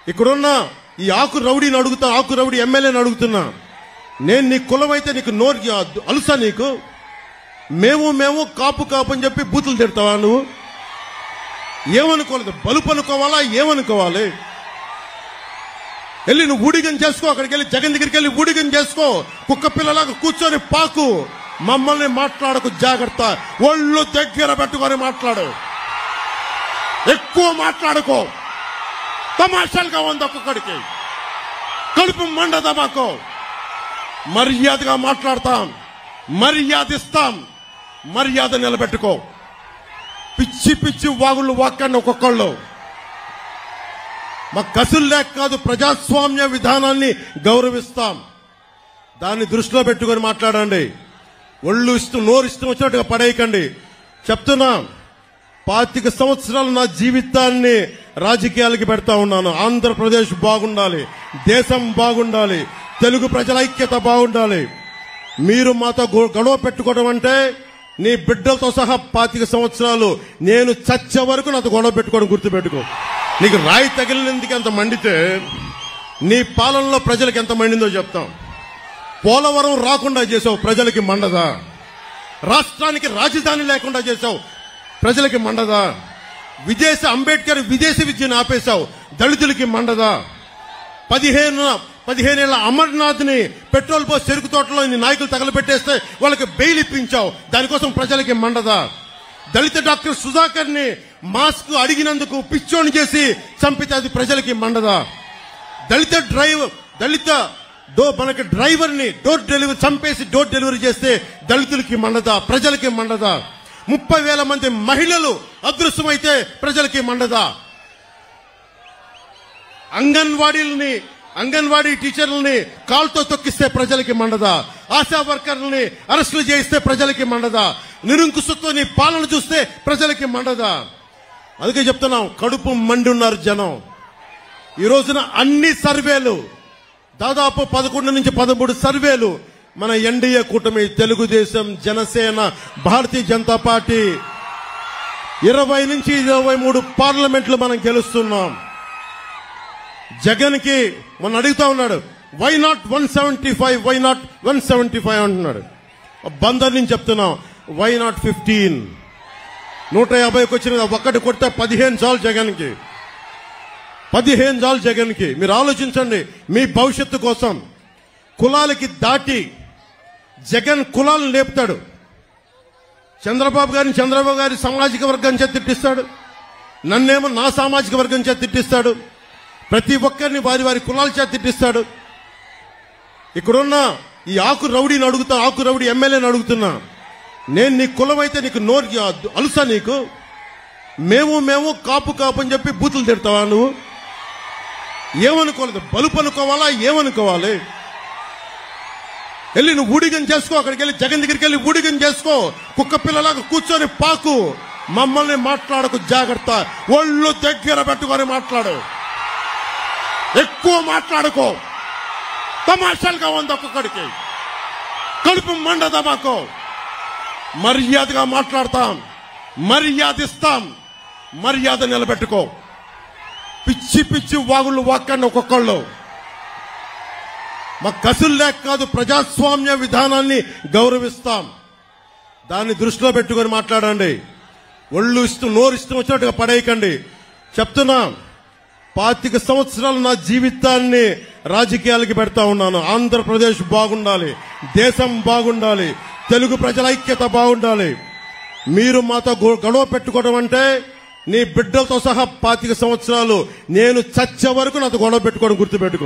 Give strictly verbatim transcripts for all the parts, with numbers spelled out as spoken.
ఇక్కడున్న ఈ ఆకు రౌడీని అడుగుతా, ఆకు రౌడీ ఎమ్మెల్యేని అడుగుతున్నా, నేను నీ కులమైతే నీకు నోరు అలుసా? నీకు మేము మేము కాపు కాపు అని చెప్పి బూతులు తిడతావా? నువ్వు ఏమనుకోలేదు, బలుపు అనుకోవాలా? ఏమనుకోవాలి? వెళ్ళి నువ్వు ఊడిగం చేసుకో, అక్కడికి వెళ్ళి జగన్ దగ్గరికి వెళ్ళి ఊడిగం చేసుకో, కుక్క పిల్లలాగా కూర్చొని పాకు. మమ్మల్ని మాట్లాడకు, జాగ్రత్త. ఒళ్ళు దగ్గర పెట్టుకొని మాట్లాడు, ఎక్కువ మాట్లాడుకో. తమాషాలుగా ఉంది ఒక్కొక్కడికి, కడుపు మండదా మాకు. మర్యాదగా మాట్లాడతాం, మర్యాద ఇస్తాం, మర్యాద నిలబెట్టుకో. పిచ్చి పిచ్చి వాగుళ్ళు వాక్కండి ఒక్కొక్కళ్ళు. మా కసులు లేక కాదు, ప్రజాస్వామ్య విధానాన్ని గౌరవిస్తాం. దాన్ని దృష్టిలో పెట్టుకొని మాట్లాడండి. ఒళ్ళు ఇష్టం నోరు ఇష్టం వచ్చినట్టుగా పడేయకండి. చెప్తున్నా, పాతిక సంవత్సరాలు నా జీవితాన్ని రాజకీయాలకి పెడతా ఉన్నాను. ఆంధ్రప్రదేశ్ బాగుండాలి, దేశం బాగుండాలి, తెలుగు ప్రజల ఐక్యత బాగుండాలి. మీరు మాతో గొడవ పెట్టుకోవడం అంటే నీ బిడ్డలతో సహా పాతిక సంవత్సరాలు నేను చచ్చే వరకు నాతో గొడవ పెట్టుకోవడం గుర్తుపెట్టుకో. నీకు రాయి తగిలినందుకు ఎంత మండితే నీ పాలనలో ప్రజలకు ఎంత మండిందో చెప్తాం. పోలవరం రాకుండా చేసావు, ప్రజలకి మండదా? రాష్ట్రానికి రాజధాని లేకుండా చేసావు, ప్రజలకి మండదా? విదేశీ అంబేద్కర్ విదేశీ విద్యను ఆపేశావు, దళితులకి మండదా? పదిహేను పదిహేనేళ్ల అమర్నాథ్ ని పెట్రోల్ పోసి చెరుకు తోటలో నీ నాయకులు తగలబెట్టేస్తే వాళ్ళకి బెయిల్ ఇప్పించావు, దానికోసం ప్రజలకి మండదా? దళిత డాక్టర్ సుధాకర్ ని మాస్క్ అడిగినందుకు పిచ్చోని చేసి చంపితే అది ప్రజలకి మండదా? దళిత డ్రైవర్ దళిత డో మనకి డ్రైవర్ ని డోర్ డెలివరీ చంపేసి డోర్ డెలివరీ చేస్తే దళితులకి మండదా? ప్రజలకి మండదా? ముప్పై వేల మంది మహిళలు అదృశ్యమైతే ప్రజలకి మండదా? అంగన్వాడీలని అంగన్వాడీ టీచర్లని కాల్తో తొక్కిస్తే ప్రజలకి మండదా? ఆశా వర్కర్లని అరెస్టులు చేయిస్తే ప్రజలకి మండదా? నిరంకుశతో నీ పాలన చూస్తే ప్రజలకి మండదా? అందుకే చెప్తున్నాం, కడుపు మండి ఉన్నారు జనం. ఈ రోజున అన్ని సర్వేలు, దాదాపు పదకొండు నుంచి పదమూడు సర్వేలు మన ఎన్డీఏ కూటమి, తెలుగుదేశం, జనసేన, భారతీయ జనతా పార్టీ ఇరవై నుంచి ఇరవై మూడు పార్లమెంట్లు మనం గెలుస్తున్నాం. జగన్ కి మొన్న అడుగుతా ఉన్నాడు, why not one seventy five why not one seventy five అంటున్నాడు. బందర్ నుంచి చెప్తున్నాం, వై నాట్ ఫిఫ్టీన్ నూట యాభైకి వచ్చిన ఒక్కటి కొడితే పదిహేను చాలు జగన్ కి, పదిహేను చాలు జగన్ కి. మీరు ఆలోచించండి, మీ భవిష్యత్తు కోసం. కులాలకి దాటి జగన్ కులాలను లేపుతాడు. చంద్రబాబు గారిని చంద్రబాబు గారి సామాజిక వర్గం చేత తిట్టిస్తాడు, నన్నేమో నా సామాజిక వర్గం చేత తిట్టిస్తాడు, ప్రతి ఒక్కరిని వారి వారి కులాల చేత తిట్టిస్తాడు. ఇక్కడున్న ఈ ఆకు రౌడీని అడుగుతా, ఆకు రౌడీ ఎమ్మెల్యేని అడుగుతున్నా, నేను నీ కులమైతే నీకు నోరు అలుసా? నీకు మేము మేము కాపు కాపు అని చెప్పి బూతులు తిడతావా? నువ్వు ఏమనుకోలేదు, బలుపు అనుకోవాలా? ఏమనుకోవాలి? వెళ్ళి నువ్వు ఊడిగం చేసుకో, అక్కడికి వెళ్ళి జగన్ దగ్గరికి వెళ్ళి ఊడిగం చేసుకో, కుక్క పిల్లలాగా కూర్చొని పాకు. మమ్మల్ని మాట్లాడకు, జాగ్రత్త. ఒళ్ళు దగ్గర పెట్టుకొని మాట్లాడు, ఎక్కువ మాట్లాడుకో. తమాషాలుగా ఉంది ఒక్కొక్కడికి, కడుపు మండదా మాకు. మర్యాదగా మాట్లాడతాం, మర్యాద ఇస్తాం, మర్యాద నిలబెట్టుకో. పిచ్చి పిచ్చి వాగుళ్ళు వాక్కండి ఒక్కొక్కళ్ళు. మా కసులు లేక కాదు, ప్రజాస్వామ్య విధానాన్ని గౌరవిస్తాం. దాన్ని దృష్టిలో పెట్టుకొని మాట్లాడండి. ఒళ్ళు ఇష్టం నోరు ఇష్టం వచ్చినట్టుగా పడేయకండి. చెప్తున్నా, పాతిక సంవత్సరాలు నా జీవితాన్ని రాజకీయాలకి పెడతా ఉన్నాను. ఆంధ్రప్రదేశ్ బాగుండాలి, దేశం బాగుండాలి, తెలుగు ప్రజల ఐక్యత బాగుండాలి. మీరు మాతో గొడవ పెట్టుకోవడం అంటే నీ బిడ్డలతో సహా పాతిక సంవత్సరాలు నేను చచ్చే వరకు నాతో గొడవ పెట్టుకోవడం గుర్తుపెట్టుకో.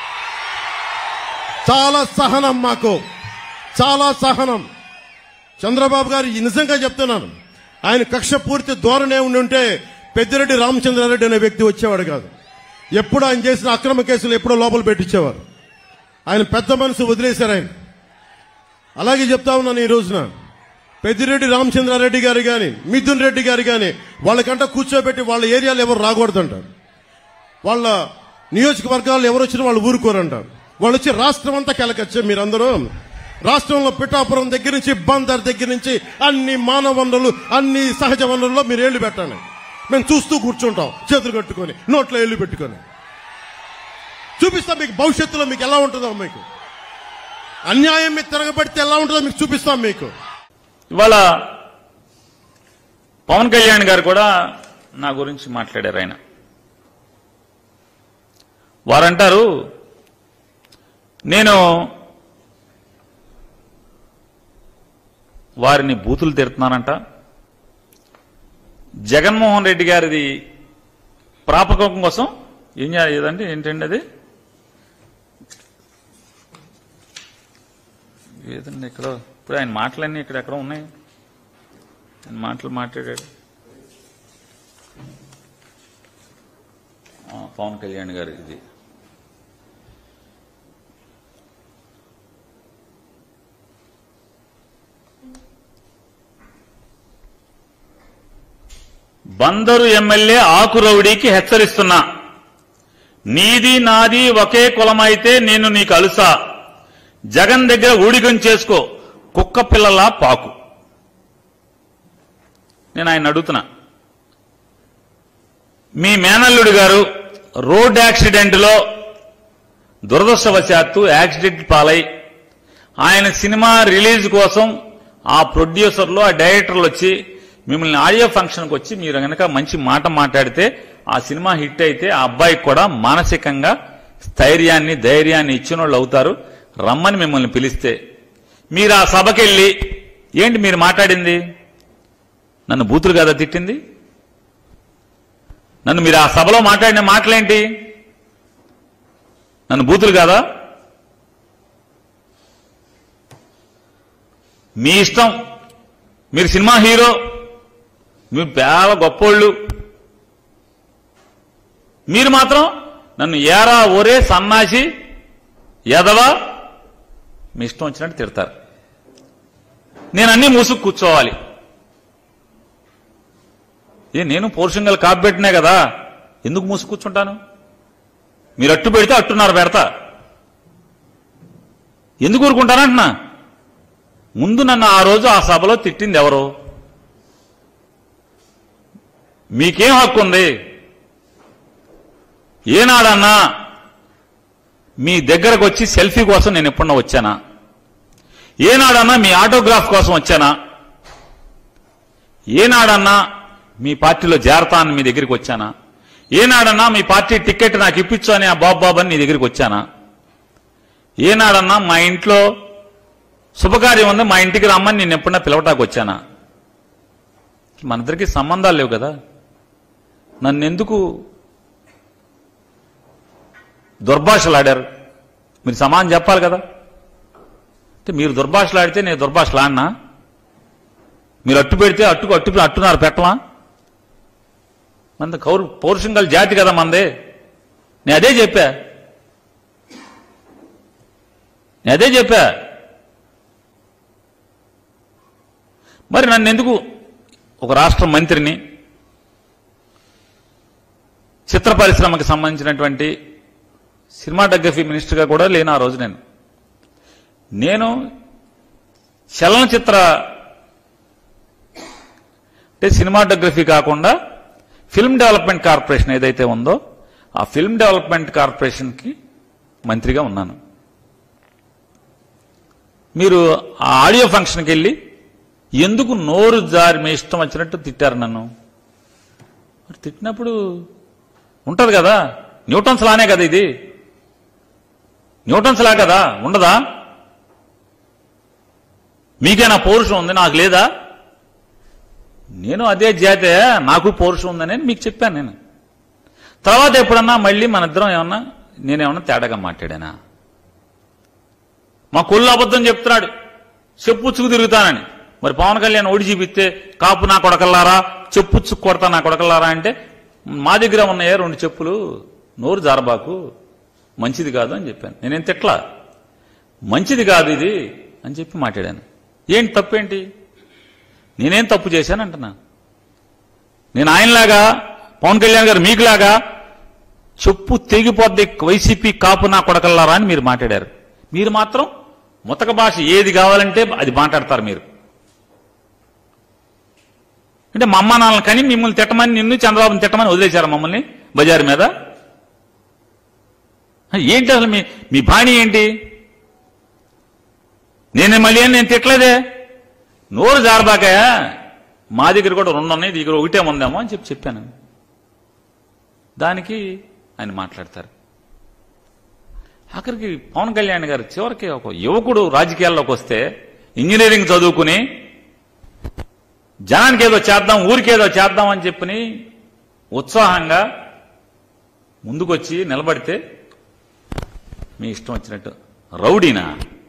చాలా సహనం మాకు, చాలా సహనం. చంద్రబాబు గారు నిజంగా చెప్తున్నాను, ఆయన కక్ష పూర్తి ధోరణి ఉండి ఉంటే పెద్దిరెడ్డి రామచంద్రారెడ్డి అనే వ్యక్తి వచ్చేవాడు కాదు. ఎప్పుడు ఆయన చేసిన అక్రమ కేసులు ఎప్పుడో లోపల పెట్టించేవారు. ఆయన పెద్ద మనసు వదిలేశారు ఆయన. అలాగే చెప్తా ఉన్నాను, ఈ రోజున పెద్దిరెడ్డి రామచంద్రారెడ్డి గారు కానీ మిథున్ రెడ్డి గారు కానీ వాళ్ళకంట కూర్చోబెట్టి వాళ్ళ ఏరియాలో ఎవరు రాకూడదంటారు, వాళ్ళ నియోజకవర్గాల్లో ఎవరు వచ్చినా వాళ్ళు ఊరుకోరంటారు. వాళ్ళు వచ్చి రాష్ట్రం అంతా కెలకొచ్చే మీరందరూ రాష్ట్రంలో పిఠాపురం దగ్గర నుంచి బందర్ దగ్గర నుంచి అన్ని మానవ వనరులు, అన్ని సహజ వనరుల్లో మీరు ఏళ్లు పెట్టండి. మేము చూస్తూ కూర్చుంటాం, చేతులు కట్టుకొని, నోట్లో ఏళ్లు పెట్టుకొని. చూపిస్తాం మీకు. భవిష్యత్తులో మీకు ఎలా ఉంటుందో, మీకు అన్యాయం మీద తిరగబడితే ఎలా ఉంటుందో మీకు చూపిస్తాం మీకు. ఇవాళ పవన్ కళ్యాణ్ గారు కూడా నా గురించి మాట్లాడారు. ఆయన వారంటారు నేను వారిని బూతులు తిడుతున్నానంట. జగన్మోహన్ రెడ్డి గారిది ప్రాపకం కోసం ఏం చేయాలంటే ఏంటండి అది ఏదండి ఇక్కడ ఇప్పుడు ఆయన మాటలన్నీ ఇక్కడ ఎక్కడ ఉన్నాయి. ఆయన మాటలు మాట్లాడాడు పవన్ కళ్యాణ్ గారు. ఇది బందరు ఎమ్మెల్యే ఆకురౌడీకి హెచ్చరిస్తున్నా, నీది నాది ఒకే కులమైతే నేను నీకు అలుసా, జగన్ దగ్గర ఊడిగం చేసుకో, కుక్క పిల్లలా పాకు. నేను ఆయన అడుగుతున్నా, మీ మేనల్లుడు గారు రోడ్ యాక్సిడెంట్లో దురదృష్టవశాత్తు యాక్సిడెంట్ పాలై ఆయన సినిమా రిలీజ్ కోసం ఆ ప్రొడ్యూసర్లు ఆ డైరెక్టర్లు వచ్చి మిమ్మల్ని ఆడియో ఫంక్షన్కి వచ్చి మీరు కనుక మంచి మాట మాట్లాడితే ఆ సినిమా హిట్ అయితే ఆ అబ్బాయికి కూడా మానసికంగా స్థైర్యాన్ని ధైర్యాన్ని ఇచ్చిన వాళ్ళు అవుతారు, రమ్మని మిమ్మల్ని పిలిస్తే మీరు ఆ సభకెళ్ళి ఏంటి మీరు మాట్లాడింది? నన్ను బూతులు కదా తిట్టింది? నన్ను మీరు ఆ సభలో మాట్లాడిన మాటలేంటి? నన్ను బూతులు కాదా? మీ ఇష్టం, మీరు సినిమా హీరో, మీరు చాలా గొప్పోళ్ళు, మీరు మాత్రం నన్ను ఏరా ఒరే సన్నాసి ఎదవా మీ ఇష్టం వచ్చినట్టు తిడతారు. నేను అన్నీ మూసుకు కూర్చోవాలి. ఏ నేను పౌరుషంగా కాపు పెట్టినా కదా, ఎందుకు మూసుకు కూర్చుంటాను? మీరు అట్టు పెడితే అట్టున్నారు పెడతా, ఎందుకు ఊరుకుంటానంటున్నా? ముందు నన్ను ఆ రోజు ఆ సభలో తిట్టింది ఎవరు? మీకేం హక్కు ఉంది? ఏనాడన్నా మీ దగ్గరకు వచ్చి సెల్ఫీ కోసం నేను ఎప్పుడన్నా వచ్చానా? ఏనాడన్నా మీ ఆటోగ్రాఫ్ కోసం వచ్చానా? ఏనాడన్నా మీ పార్టీలో చేరతాను మీ దగ్గరికి వచ్చానా? ఏనాడన్నా మీ పార్టీ టికెట్ నాకు ఇప్పించు అని ఆ బాబు బాబు అని నీ దగ్గరికి వచ్చానా? ఏనాడన్నా మా ఇంట్లో శుభకార్యం ఉంది మా ఇంటికి రమ్మని నేను ఎప్పుడన్నా పిలవటానికి వచ్చానా? మన ఇద్దరికి సంబంధాలు లేవు కదా. నన్ను ఎందుకు దుర్భాషలాడారు? మీరు సమానం చెప్పాలి కదా. అంటే మీరు దుర్భాషలాడితే నేను దుర్భాషలాడినా? మీరు అట్టు పెడితే అట్టుకు అట్టు అట్టున్నారు పెట్టమా? మన కౌరు పౌరుషంగల జాతి కదా మందే. నేను అదే చెప్పా నేను అదే చెప్పా మరి నన్ను ఎందుకు ఒక రాష్ట్ర మంత్రిని, చిత్ర పరిశ్రమకు సంబంధించినటువంటి సినిమాటోగ్రఫీ మినిస్టర్గా కూడా లేను ఆ రోజు. నేను నేను చలనచిత్ర అంటే సినిమాటోగ్రఫీ కాకుండా ఫిల్మ్ డెవలప్మెంట్ కార్పొరేషన్ ఏదైతే ఉందో ఆ ఫిల్మ్ డెవలప్మెంట్ కార్పొరేషన్కి మంత్రిగా ఉన్నాను. మీరు ఆ ఆడియో ఫంక్షన్కి వెళ్ళి ఎందుకు నోరు జారి మీ ఇష్టం వచ్చినట్టు తిట్టారు నన్ను? మరి తిట్టినప్పుడు ఉంటుంది కదా, న్యూటన్స్ లానే కదా, ఇది న్యూటన్స్ లా కదా, ఉండదా? మీకేనా పౌరుషం ఉంది, నాకు లేదా? నేను అదే జాతే, నాకు పౌరుషం ఉందని మీకు చెప్పాను. నేను తర్వాత ఎప్పుడన్నా మళ్ళీ మన ఇద్దరం ఏమన్నా నేనేమన్నా తేడాగా మాట్లాడానా? మా కొల్లు అబద్ధం చెప్తున్నాడు, చెప్పుచ్చుకు తిరుగుతానని. మరి పవన్ కళ్యాణ్ ఓడి చూపిస్తే కాపు నా కొడకల్లారా, చెప్పుచ్చుకు కొడతా నా కొడకల్లారా అంటే మా దగ్గర ఉన్నాయే రెండు చెప్పులు, నోరు జారబాకు, మంచిది కాదు అని చెప్పాను. నేనేం తిట్లా, మంచిది కాదు ఇది అని చెప్పి మాట్లాడాను. ఏంటి తప్పేంటి? నేనేం తప్పు చేశాను అంటున్నా? నేను ఆయనలాగా పవన్ కళ్యాణ్ గారు మీకులాగా చెప్పు తెగిపోద్ది వైసీపీ కాపు నా కొడకల్లారా అని మీరు మాట్లాడారు. మీరు మాత్రం ముతక భాష ఏది కావాలంటే అది మాట్లాడతారు. మీరు అంటే మా అమ్మ నాన్నలు కానీ మిమ్మల్ని తిట్టమని, నిన్ను చంద్రబాబుని తిట్టమని వదిలేశారు మమ్మల్ని బజారు మీద. ఏంటి అసలు మీ మీ బాణి ఏంటి? నేను మళ్ళీ నేను తిట్టలేదే. నోరు జారబాకాయా, మా దగ్గర కూడా రెండు ఉన్నాయి, దగ్గర ఒకటే ఉందేమో అని చెప్పి చెప్పాను. దానికి ఆయన మాట్లాడతారు. ఆఖరికి పవన్ కళ్యాణ్ గారు చివరికి ఒక యువకుడు రాజకీయాల్లోకి వస్తే ఇంజనీరింగ్ చదువుకుని జనానికి ఏదో చేద్దాం, ఊరికేదో చేద్దాం అని చెప్పి ఉత్సాహంగా ముందుకొచ్చి నిలబడితే మీ ఇష్టం వచ్చినట్టు రౌడీనా?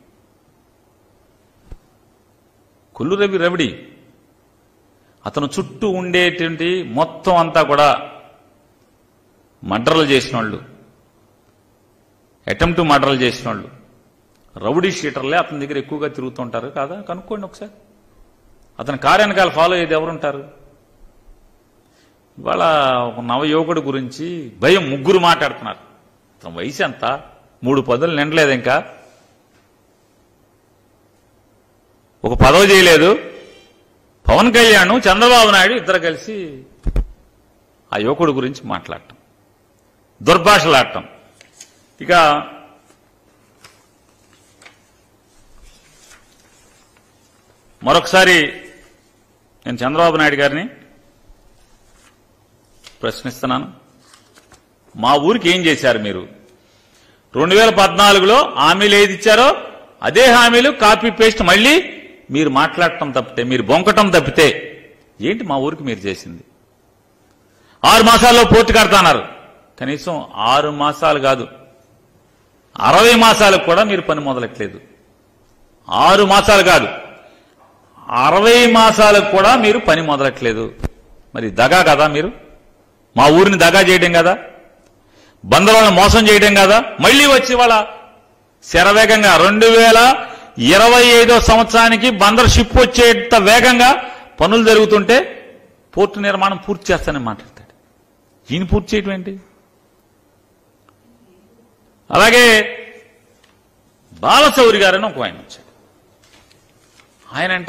కొల్లు రవి రవిడి. అతను చుట్టూ ఉండేటువంటి మొత్తం అంతా కూడా మర్డర్లు చేసిన వాళ్ళు, అటెంప్ట్ మర్డర్లు చేసిన వాళ్ళు, రౌడీ షీటర్లే అతని దగ్గర ఎక్కువగా తిరుగుతుంటారు కాదా? కనుక్కోండి ఒకసారి. అతని కార్యానకాలు ఫాలో అయ్యేది ఎవరుంటారు? ఇవాళ ఒక నవయువకుడి గురించి భయం ముగ్గురు మాట్లాడుతున్నారు. అతని వయసు ఎంత? మూడు పదులు నిండలేదు, ఇంకా ఒక పదవి చేయలేదు. పవన్ కళ్యాణ్, చంద్రబాబు నాయుడు ఇద్దరు కలిసి ఆ యువకుడి గురించి మాట్లాడటం, దుర్భాషలాడటం. ఇక మరొకసారి నేను చంద్రబాబు నాయుడు గారిని ప్రశ్నిస్తున్నాను. మా ఊరికి ఏం చేశారు మీరు? రెండు వేల పద్నాలుగులో హామీలు ఏది ఇచ్చారో అదే హామీలు కాపీ పేస్ట్ మళ్ళీ మీరు మాట్లాడటం తప్పితే, మీరు బొంకటం తప్పితే ఏంటి మా ఊరికి మీరు చేసింది? ఆరు మాసాల్లో పూర్తి కడతాన్నారు. కనీసం ఆరు మాసాలు కాదు, అరవై మాసాలకు కూడా మీరు పని మొదలెట్లేదు. ఆరు మాసాలు కాదు, అరవై మాసాలకు కూడా మీరు పని మొదలెట్లేదు. మరి దగా కదా మీరు? మా ఊరిని దగా చేయడం కదా, బందరులను మోసం చేయడం కదా? మళ్లీ వచ్చి వాళ్ళ శరవేగంగా రెండు వేల ఇరవై ఐదో సంవత్సరానికి బందర్ షిప్ వచ్చేంత వేగంగా పనులు జరుగుతుంటే పోర్టు నిర్మాణం పూర్తి చేస్తానని మాట్లాడతాడు. ఈయన పూర్తి చేయటం ఏంటి? అలాగే బాలశౌరి గారని ఒక ఆయన వచ్చాడు. ఆయనంట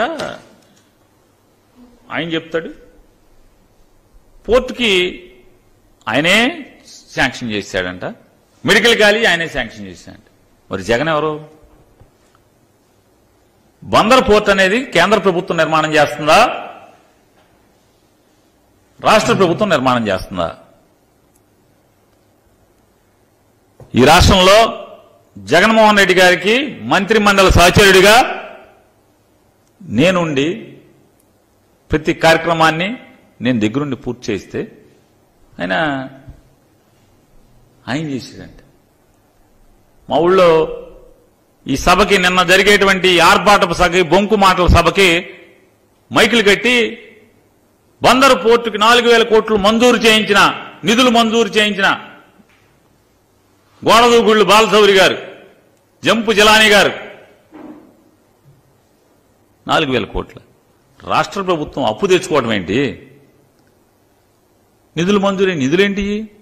ఆయన చెప్తాడు పోర్టుకి ఆయనే శాంక్షన్ చేశాడంట, మెడికల్ కాలేజీ ఆయనే శాంక్షన్ చేశాడంట. మరి జగన్ ఎవరు? బందర్ పోర్ట్ అనేది కేంద్ర ప్రభుత్వం నిర్మాణం చేస్తుందా, రాష్ట్ర ప్రభుత్వం నిర్మాణం చేస్తుందా? ఈ రాష్ట్రంలో జగన్మోహన్ రెడ్డి గారికి మంత్రి మండలి సహచరుడిగా నేనుండి ప్రతి కార్యక్రమాన్ని నేను దగ్గరుండి పూర్తి చేస్తే ఆయన ఆయన చేసేదంట. మా ఊళ్ళో ఈ సభకి నిన్న జరిగేటువంటి ఆర్భాటపు సభకి, బొంకు మాటల సభకి మైకులు కట్టి బందరు పోర్టుకి నాలుగు వేల కోట్లు మంజూరు చేయించిన, నిధులు మంజూరు చేయించిన గోడదూగుళ్ళు బాలశౌరి గారు, జంపు జిలానీ గారు నాలుగు వేల కోట్ల రాష్ట్ర ప్రభుత్వం అప్పు తెచ్చుకోవడం ఏంటి? నిధులు మంజూరు నిధులేంటి?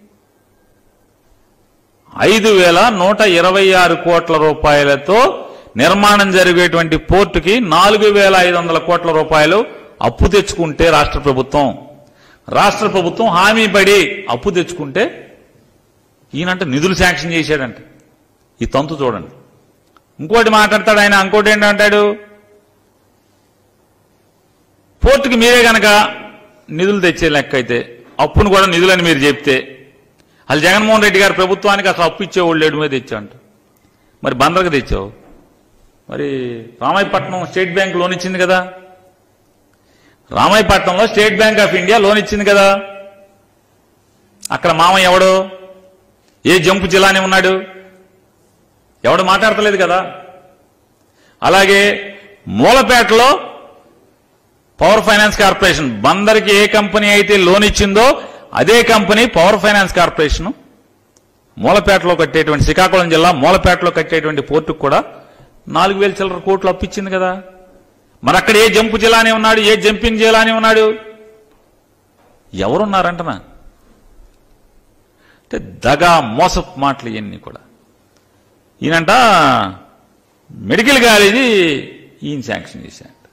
ఐదు వేల నూట ఇరవై ఆరు కోట్ల రూపాయలతో నిర్మాణం జరిగేటువంటి పోర్టుకి నాలుగు వేల ఐదు వందల కోట్ల రూపాయలు అప్పు తెచ్చుకుంటే రాష్ట్ర ప్రభుత్వం రాష్ట్ర ప్రభుత్వం హామీ పడి అప్పు తెచ్చుకుంటే ఈయనంట నిధులు శాంక్షన్ చేశాడంట. ఈ తంతు చూడండి. ఇంకోటి మాట్లాడతాడు ఆయన. ఇంకోటి ఏంటంటాడు, పోర్టుకి మీరే గనక నిధులు తెచ్చే లెక్క అయితే అప్పును కూడా నిధులని మీరు చెప్తే, అది జగన్మోహన్ రెడ్డి గారి ప్రభుత్వానికి అసలు అప్పు ఇచ్చేవాళ్ళు లేడు మీద తెచ్చావు. మరి బందర్కి తెచ్చావు. మరి రామాయపట్నం స్టేట్ బ్యాంక్ లోన్ ఇచ్చింది కదా, రామాయపట్నంలో State Bank of India loan ఇచ్చింది కదా. అక్కడ మామయ్య ఎవడు? ఏ జంపు జిల్లానే ఉన్నాడు? ఎవడు మాట్లాడతలేదు కదా. అలాగే మూలపేటలో పవర్ ఫైనాన్స్ కార్పొరేషన్, బందర్కి ఏ కంపెనీ అయితే లోన్ ఇచ్చిందో అదే కంపెనీ పవర్ ఫైనాన్స్ కార్పొరేషన్ మూలపేటలో కట్టేటువంటి, శ్రీకాకుళం జిల్లా మూలపేటలో కట్టేటువంటి పోర్టుకు కూడా నాలుగు వేల చిల్లర కోట్లు అప్పిచ్చింది కదా. మరి అక్కడ ఏ జంపు జిల్లానే ఉన్నాడు? ఏ జంపింగ్ జిల్లానే ఉన్నాడు? ఎవరున్నారంటనా? అంటే దగా మోసపు మాటలు ఇవన్నీ కూడా. ఈయనంట మెడికల్ కాలేజీ ఈయన శాంక్షన్ చేశాడు.